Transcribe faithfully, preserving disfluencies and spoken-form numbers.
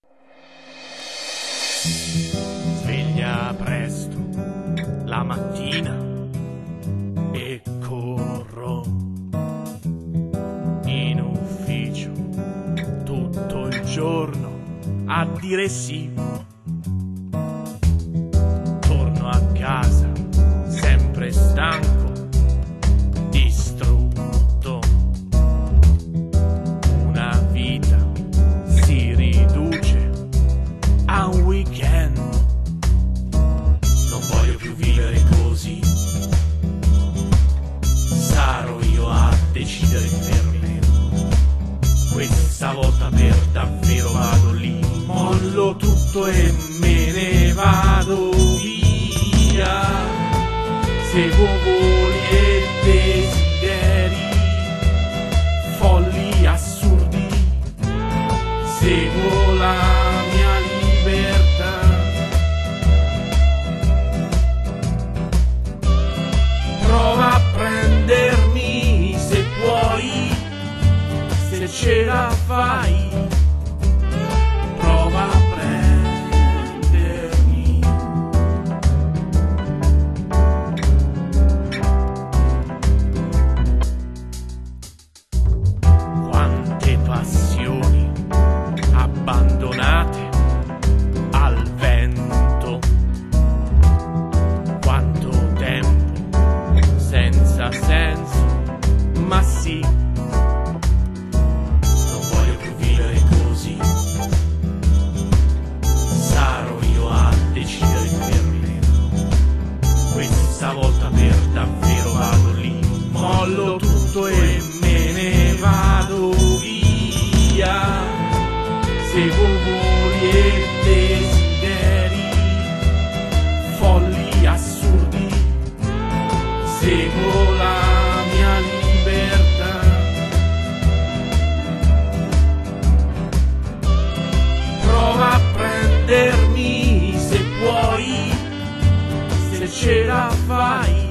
Sveglia presto la mattina e corro in ufficio tutto il giorno a dire sì. Torno a casa sempre stanco, distrutto. Una vita si riduce a un weekend. Non voglio più vivere così. Sarò io a decidere per me. Questa volta per davvero vado lì. Mollo tutto e me ne vado via. Seguo voli e desideri folli, assurdi. Seguo la mia libertà. Prova a prendermi se puoi, se ce la fai. Prova a prendermi. Quante passioni abbandonate al vento. Quanto tempo senza senso, ma sì. Non voglio più vivere così. Sarò io a decidere per me. Questa volta per davvero vado lì. Mollo tutto e me ne vado via. Seguo voli e desideri folli, assurdi. Seguo la mia libertà. Prova a prendermi se puoi, se ce la fai.